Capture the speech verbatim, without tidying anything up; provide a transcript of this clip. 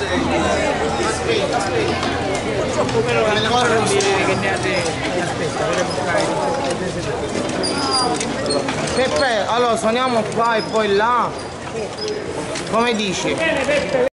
Aspetta, aspetta. Purtroppo però nelle cose non dire che ne ha te. Aspetta, vedremo qua. Peppe, allora suoniamo qua e poi là. Come dici?